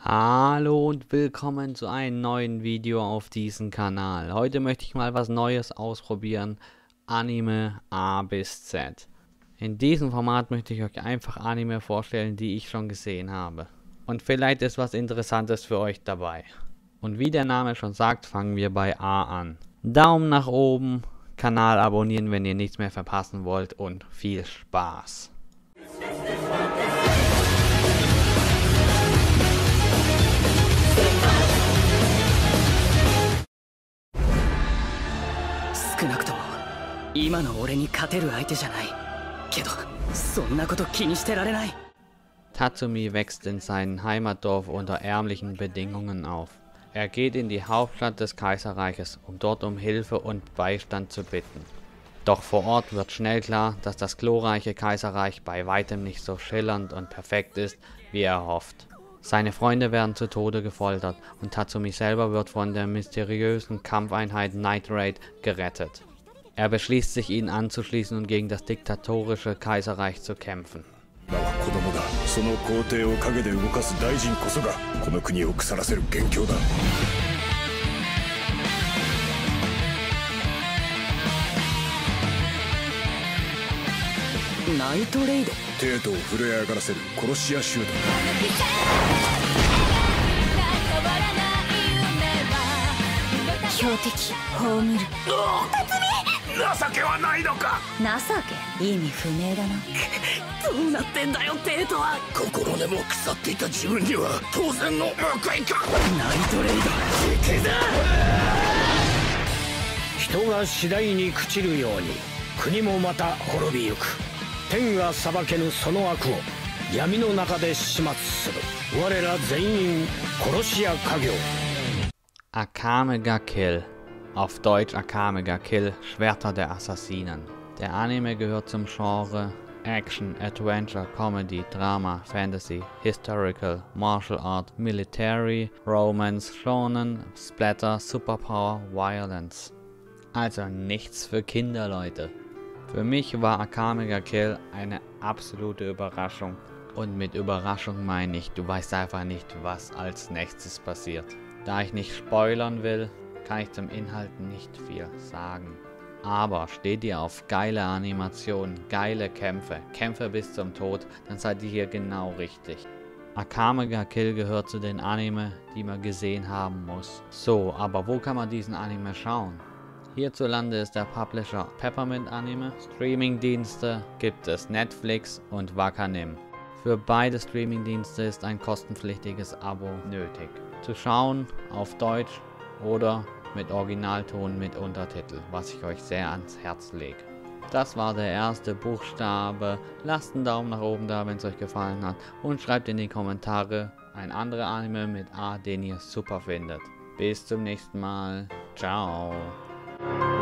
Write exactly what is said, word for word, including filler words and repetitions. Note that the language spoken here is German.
Hallo und willkommen zu einem neuen Video auf diesem Kanal. Heute möchte ich mal was Neues ausprobieren. Anime A bis Z. In diesem Format möchte ich euch einfach Anime vorstellen, die ich schon gesehen habe. Und vielleicht ist was Interessantes für euch dabei. Und wie der Name schon sagt, fangen wir bei A an. Daumen nach oben, Kanal abonnieren, wenn ihr nichts mehr verpassen wollt und viel Spaß. 少なくとも今の俺に勝てる相手じゃないけどそんなこと気にしてられない Tatsumi wächst in seinem Heimatdorf unter ärmlichen Bedingungen auf. Er geht in die Hauptstadt des Kaiserreiches, um dort um Hilfe und Beistand zu bitten. Doch vor Ort wird schnell klar, dass das glorreiche Kaiserreich bei weitem nicht so schillernd und perfekt ist, wie er hofft. Seine Freunde werden zu Tode gefoltert und Tatsumi selber wird von der mysteriösen Kampfeinheit Night Raid gerettet. Er beschließt sich, ihnen anzuschließen und gegen das diktatorische Kaiserreich zu kämpfen. Night Raid 帝都を震え上がらせる殺し屋集団だ。 標的葬る。 情けはないのか。 情け意味不明だな。 どうなってんだよ帝都は。 心根も腐っていた自分には当然の報いか。 ナイトレイド時期だ。 人が次第に朽ちるように国もまた滅びゆく。天が裁けぬその悪を闇の中で始末する。我ら全員殺し屋家業。 Akame ga Kill, auf Deutsch Akame ga Kill, Schwerter der Assassinen. Der Anime gehört zum Genre Action, Adventure, Comedy, Drama, Fantasy, Historical, Martial Art, Military, Romance, Shonen, Splatter, Superpower, Violence. Also nichts für Kinder, Leute. Für mich war Akame ga Kill eine absolute Überraschung. Und mit Überraschung meine ich, du weißt einfach nicht, was als nächstes passiert. Da ich nicht spoilern will, kann ich zum Inhalt nicht viel sagen. Aber steht ihr auf geile Animationen, geile Kämpfe, Kämpfe bis zum Tod, dann seid ihr hier genau richtig. Akame ga Kill gehört zu den Anime, die man gesehen haben muss. So, aber wo kann man diesen Anime schauen? Hierzulande ist der Publisher Peppermint Anime. Streamingdienste gibt es Netflix und Wakanim. Für beide Streamingdienste ist ein kostenpflichtiges Abo nötig. Zu schauen auf Deutsch oder mit Originalton mit Untertitel, was ich euch sehr ans Herz lege. Das war der erste Buchstabe. Lasst einen Daumen nach oben da, wenn es euch gefallen hat, und schreibt in die Kommentare ein anderer Anime mit A, den ihr super findet. Bis zum nächsten Mal. Ciao.